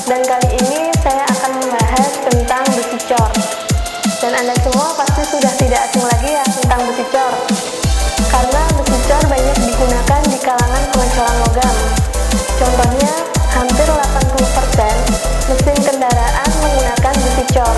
Dan kali ini saya akan membahas tentang besi cor. Dan Anda semua pasti sudah tidak asing lagi ya tentang besi cor, karena besi cor banyak digunakan di kalangan pengecoran logam. Contohnya, hampir 80% mesin kendaraan menggunakan besi cor.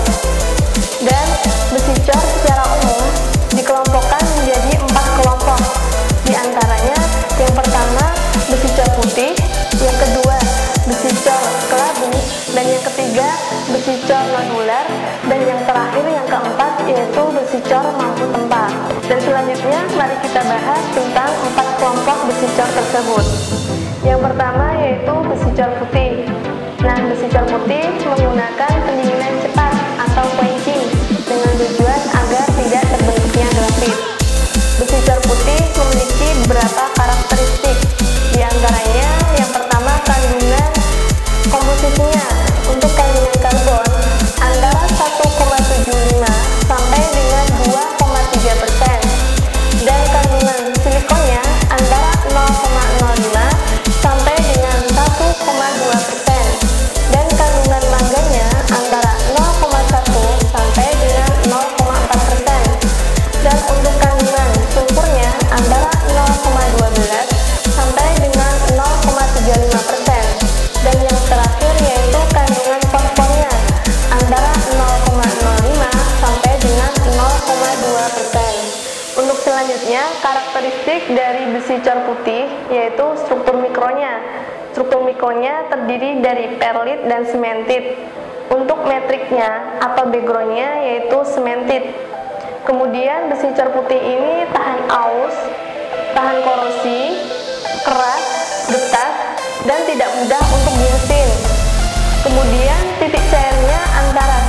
Dan besi cor secara umum dikelompokkan menjadi 4 kelompok. Di antaranya, yang pertama besi cor putih, yang kedua besi cor kelabu, dan yang ketiga besi cor nodular, dan yang terakhir yang keempat yaitu besi cor mampu tempa. Dan selanjutnya mari kita bahas tentang 4 kelompok besi cor tersebut. Yang pertama yaitu besi cor putih. Nah, besi cor putih menggunakan pendinginan cepat atau quenching dengan tujuan agar tidak terbentuknya grafit. Besi cor putih memiliki beberapa karakteristik. Di antaranya, yang pertama kandungan komposisinya. Untuk kandungan karbon antara 1,75 sampai dengan 2,3%, dan kandungan silikonnya antara 0,05 sampai dengan 1,2%, dan kandungan mangganya antara 0,1 sampai dengan 0,4%, dan untuk kandungan sulfurnya antara 0,12 sampai dengan 0,35%, dan yang terakhir yaitu kandungan fosfornya antara 0,05 sampai dengan 0,2%. Untuk selanjutnya, karakteristik dari besi cor putih yaitu struktur mikronya. Struktur mikronya terdiri dari perlit dan sementit. Untuk metriknya atau backgroundnya yaitu sementit. Kemudian besi cor putih ini tahan aus, tahan korosi, keras, getah, dan tidak mudah untuk dimesin. Kemudian titik cairnya antara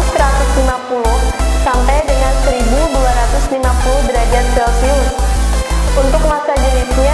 1150 sampai dengan 1250 derajat Celcius. Untuk massa jenisnya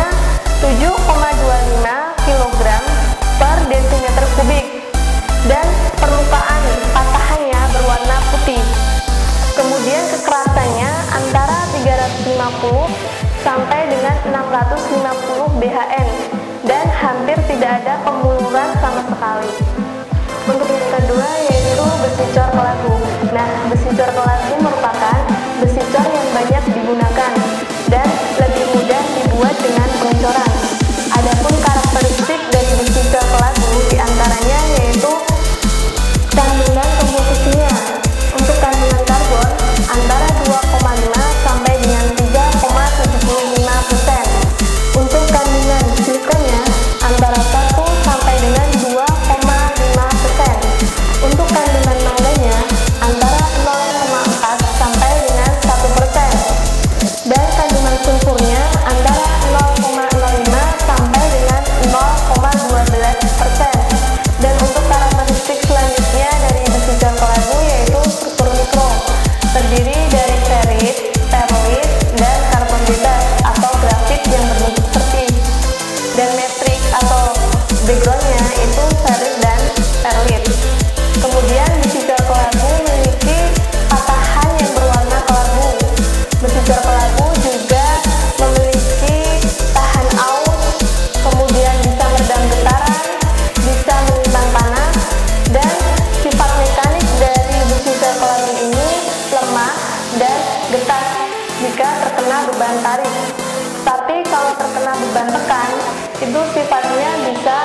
7,25 kg per desimeter kubik, dan permukaan patahannya berwarna putih. Kemudian kekerasannya antara 350 sampai dengan 650 BHN, dan hampir tidak ada pembuluran sama sekali. Untuk yang kedua yaitu besi cor kelabu. Nah, besi cor kelabu merupakan besi cor yang banyak digunakan dan lebih mudah dibuat dengan pengecoran. Adapun karakteristik dari besi cor kelabu diantaranya yaitu kandungan komposisinya. Untuk kandungan karbon antara 2,5 sampai dengan 3,75%. Untuk kandungan silikonnya antara 1 sampai dengan 2,5%. Untuk kandungan mangganya antara 0,4 sampai dengan 1%. Dan kandungan sulfurnya antara 0,05 sampai dengan 0,12%. Dan untuk karakteristik selanjutnya dari besi cor kelabu yaitu struktur mikro, terdiri dari ferrit, perlit, dan karbon bebas atau grafit yang berbentuk seperti. Dan metrik atau backgroundnya itu ferrit dan perlit. Kemudian besi cor kelabu memiliki patahan yang berwarna kelabu. Besi cor kelabu juga memiliki tahan aus, kemudian bisa meredam getaran, bisa menyimpan panas, dan sifat mekanik dari besi cor kelabu ini lemah dan getah jika terkena beban tarik. Tapi kalau terkena beban tekan, itu sifatnya bisa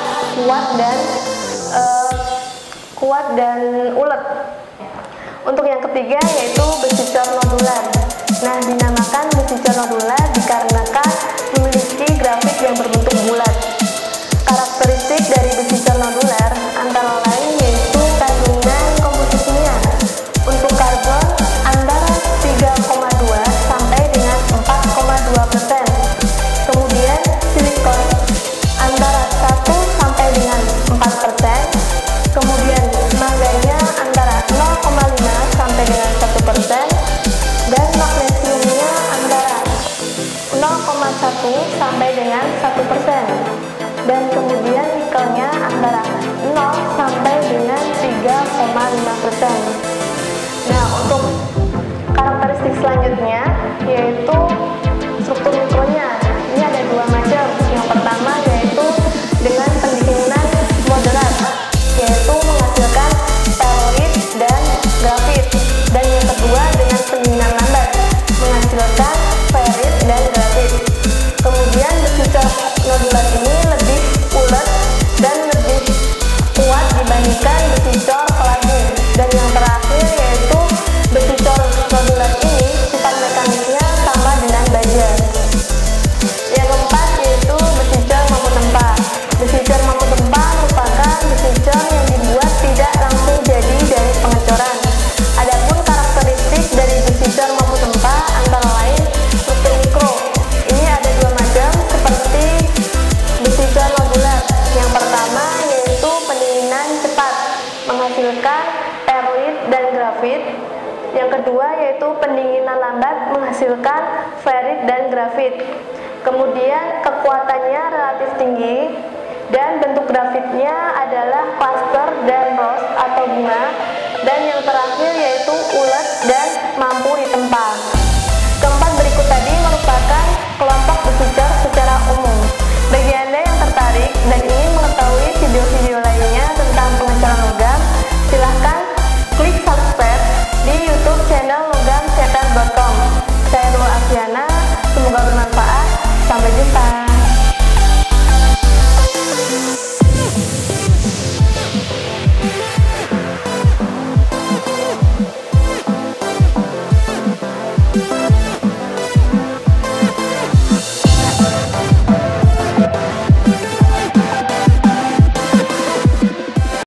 kuat dan ulet. Untuk yang ketiga yaitu besi cor nodular. Nah, dinamakan besi cor nodular dikarenakan memiliki grafit yang berbentuk bulat. Karakteristik dari besi cor nodular antara lain yaitu kandungan komposisinya. Untuk karbon antara 3,2 sampai dengan 4,2%. Kemudian silikon antara 1 sampai dengan 4%. Kemudian mangganya antara 0,5 sampai dengan 1%, dan magnesiumnya antara dibandingkan besi cor kelabing. Dan yang terakhir yaitu besi cor nodular ini sifat mekaniknya sama dengan baja. Yang keempat yaitu besi cor mampu tempa. Besi cor mampu tempa merupakan besi cor yang dibuat tidak langsung jadi dari pengecoran. Adapun karakteristik dari besi cor mampu tempa antara lain struktur mikro. Ini ada dua macam seperti besi cor nodular. Yang pertama yaitu pendinginan cepat menghasilkan peroid dan grafit. Yang kedua yaitu pendinginan lambat menghasilkan ferit dan grafit. Kemudian kekuatannya relatif tinggi dan bentuk grafitnya adalah cluster dan rose atau bunga. Dan yang terakhir yaitu ulet dan mampu ditempa. Keempat berikut tadi merupakan kelompok besi cor secara umum. Bagi Anda yang tertarik dan ingin mengetahui video-video lain